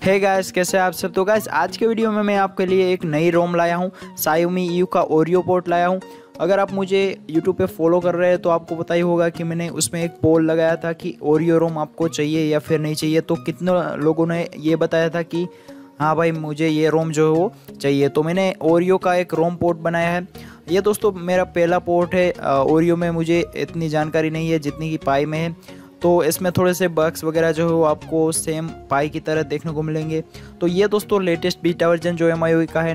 Hey guys, कैसे आप सब। तो गाइस आज के वीडियो में मैं आपके लिए एक नई रोम लाया हूँ। Xiaomi.EU का ओरियो पोर्ट लाया हूँ। अगर आप मुझे YouTube पे फॉलो कर रहे हैं तो आपको पता ही होगा कि मैंने उसमें एक पोल लगाया था कि ओरियो रोम आपको चाहिए या फिर नहीं चाहिए। तो कितने लोगों ने ये बताया था कि हाँ भाई मुझे ये रोम जो है वो चाहिए। तो मैंने ओरियो का एक रोम पोर्ट बनाया है। ये दोस्तों मेरा पहला पोर्ट है। ओरियो में मुझे इतनी जानकारी नहीं है जितनी कि पाई में है। तो इसमें थोड़े से बग्स वगैरह जो है वो आपको सेम पाई की तरह देखने को मिलेंगे। तो ये दोस्तों लेटेस्ट बीटा वर्जन जो MIUI का है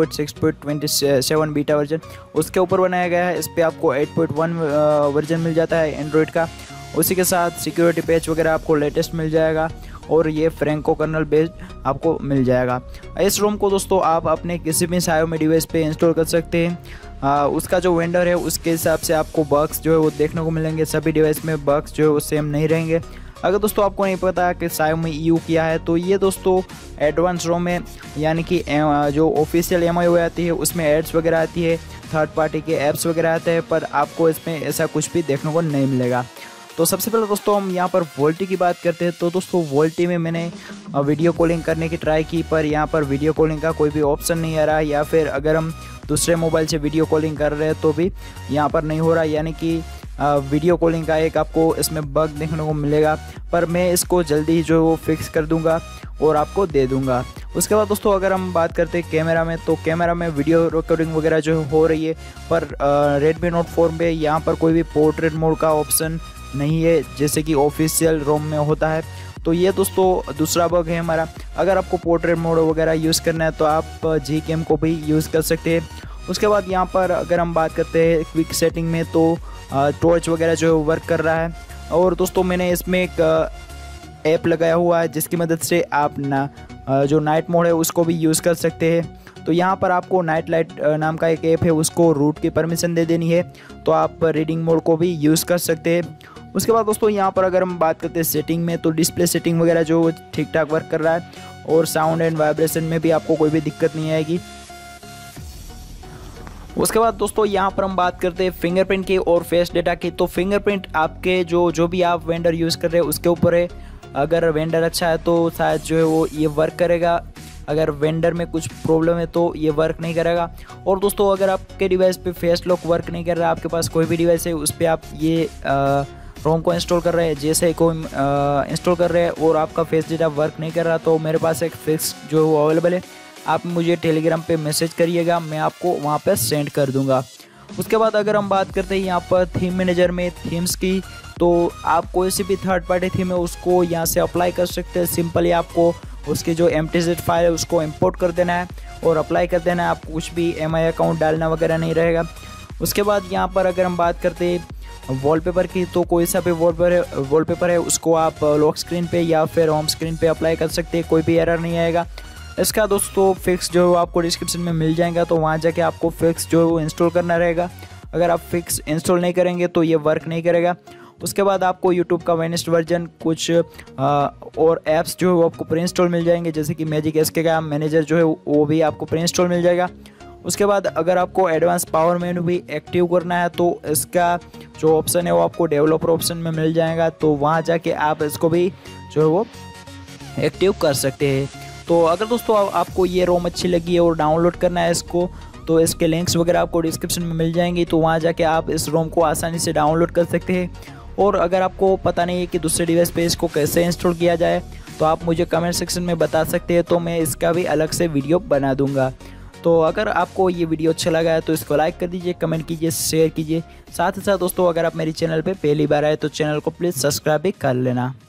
9.6.27 बीटा वर्जन, उसके ऊपर बनाया गया है। इस पर आपको 8.1 वर्जन मिल जाता है एंड्रॉयड का। उसी के साथ सिक्योरिटी पैच वगैरह आपको लेटेस्ट मिल जाएगा और ये फ्रैंको कर्नल बेस्ड आपको मिल जाएगा। इस रोम को दोस्तों आप अपने किसी भी Xiaomi डिवाइस पे इंस्टॉल कर सकते हैं। उसका जो वेंडर है उसके हिसाब से आपको बग्स जो है वो देखने को मिलेंगे। सभी डिवाइस में बग्स जो है वो सेम नहीं रहेंगे। अगर दोस्तों आपको नहीं पता कि Xiaomi.EU क्या है, तो ये दोस्तों एडवांस रोम है, यानी कि जो ऑफिशियल MIUI आती है उसमें एड्स वगैरह आती है, थर्ड पार्टी के ऐप्स वगैरह आते हैं, पर आपको इसमें ऐसा कुछ भी देखने को नहीं मिलेगा। तो सबसे पहले दोस्तों हम यहाँ पर वोल्टी की बात करते हैं। तो दोस्तों वोल्टी में मैंने वीडियो कॉलिंग करने की ट्राई की, पर यहाँ पर वीडियो कॉलिंग का कोई भी ऑप्शन नहीं आ रहा, या फिर अगर हम दूसरे मोबाइल से वीडियो कॉलिंग कर रहे हैं तो भी यहाँ पर नहीं हो रहा, यानी कि वीडियो कॉलिंग का एक आपको इसमें बग देखने को मिलेगा। पर मैं इसको जल्दी ही जो वो फिक्स कर दूंगा और आपको दे दूंगा। उसके बाद दोस्तों अगर हम बात करते हैं कैमरा में, तो कैमरा में वीडियो रिकॉर्डिंग वगैरह जो हो रही है, पर Redmi Note 4 में यहाँ पर कोई भी पोर्ट्रेट मोड का ऑप्शन नहीं है जैसे कि ऑफिशियल रोम में होता है। तो ये दोस्तों दूसरा बग है हमारा। अगर आपको पोर्ट्रेट मोड वगैरह यूज़ करना है तो आप Gcam को भी यूज़ कर सकते हैं। उसके बाद यहाँ पर अगर हम बात करते हैं क्विक सेटिंग में, तो टॉर्च वगैरह जो है वर्क कर रहा है। और दोस्तों मैंने इसमें एक ऐप लगाया हुआ है जिसकी मदद से आप जो नाइट मोड है उसको भी यूज़ कर सकते हैं। तो यहाँ पर आपको नाइट लाइट नाम का एक ऐप है, उसको रूट की परमिशन दे देनी है, तो आप रीडिंग मोड को भी यूज़ कर सकते हैं। उसके बाद दोस्तों यहाँ पर अगर हम बात करते हैं सेटिंग में, तो डिस्प्ले सेटिंग वगैरह जो ठीक ठाक वर्क कर रहा है, और साउंड एंड वाइब्रेशन में भी आपको कोई भी दिक्कत नहीं आएगी। उसके बाद दोस्तों यहाँ पर हम बात करते हैं फिंगरप्रिंट की और फेस डेटा की। तो फिंगरप्रिंट आपके जो भी आप वेंडर यूज़ कर रहे हैं उसके ऊपर है। अगर वेंडर अच्छा है तो शायद जो है वो ये वर्क करेगा, अगर वेंडर में कुछ प्रॉब्लम है तो ये वर्क नहीं करेगा। और दोस्तों अगर आपके डिवाइस पे फेस लॉक वर्क नहीं कर रहा, आपके पास कोई भी डिवाइस है उस पर आप ये रोम को इंस्टॉल कर रहे हैं, जैसे ही कोई इंस्टॉल कर रहे हैं और आपका फेस डेटा वर्क नहीं कर रहा, तो मेरे पास एक फिक्स जो है वो अवेलेबल है। आप मुझे टेलीग्राम पे मैसेज करिएगा, मैं आपको वहाँ पे सेंड कर दूँगा। उसके बाद अगर हम बात करते हैं यहाँ पर थीम मैनेजर में थीम्स की, तो आप कोई सी भी थर्ड पार्टी थीम है उसको यहाँ से अप्लाई कर सकते हैं। सिंपली आपको उसकी जो MTZ फाइल है उसको इंपोर्ट कर देना है और अप्लाई कर देना है। आपको कुछ भी MI अकाउंट डालना वगैरह नहीं रहेगा। उसके बाद यहाँ पर अगर हम बात करते हैं वॉलपेपर की, तो कोई सा भी वॉलपेपर है उसको आप लॉक स्क्रीन पे या फिर होम स्क्रीन पे अप्लाई कर सकते हैं, कोई भी एरर नहीं आएगा। इसका दोस्तों फिक्स जो है आपको डिस्क्रिप्शन में मिल जाएगा, तो वहाँ जाके आपको फिक्स जो है वो इंस्टॉल करना रहेगा। अगर आप फिक्स इंस्टॉल नहीं करेंगे तो ये वर्क नहीं करेगा। उसके बाद आपको यूट्यूब का वेनेस्ट वर्जन, कुछ और ऐप्स जो है वो आपको प्री इंस्टॉल मिल जाएंगे, जैसे कि मैजिक SK का मैनेजर जो है वो भी आपको प्री इंस्टॉल मिल जाएगा। उसके बाद अगर आपको एडवांस पावर मेनू भी एक्टिव करना है तो इसका जो ऑप्शन है वो आपको डेवलपर ऑप्शन में मिल जाएगा, तो वहाँ जाके आप इसको भी जो है वो एक्टिव कर सकते हैं। तो अगर दोस्तों आपको ये रोम अच्छी लगी है और डाउनलोड करना है इसको, तो इसके लिंक्स वगैरह आपको डिस्क्रिप्शन में मिल जाएंगी, तो वहाँ जाके आप इस रोम को आसानी से डाउनलोड कर सकते हैं। और अगर आपको पता नहीं है कि दूसरे डिवाइस पे इसको कैसे इंस्टॉल किया जाए, तो आप मुझे कमेंट सेक्शन में बता सकते हैं, तो मैं इसका भी अलग से वीडियो बना दूंगा। तो अगर आपको ये वीडियो अच्छा लगा है तो इसको लाइक कर दीजिए, कमेंट कीजिए, शेयर कीजिए। साथ ही साथ दोस्तों अगर आप मेरे चैनल पे पहली बार आए तो चैनल को प्लीज़ सब्सक्राइब भी कर लेना।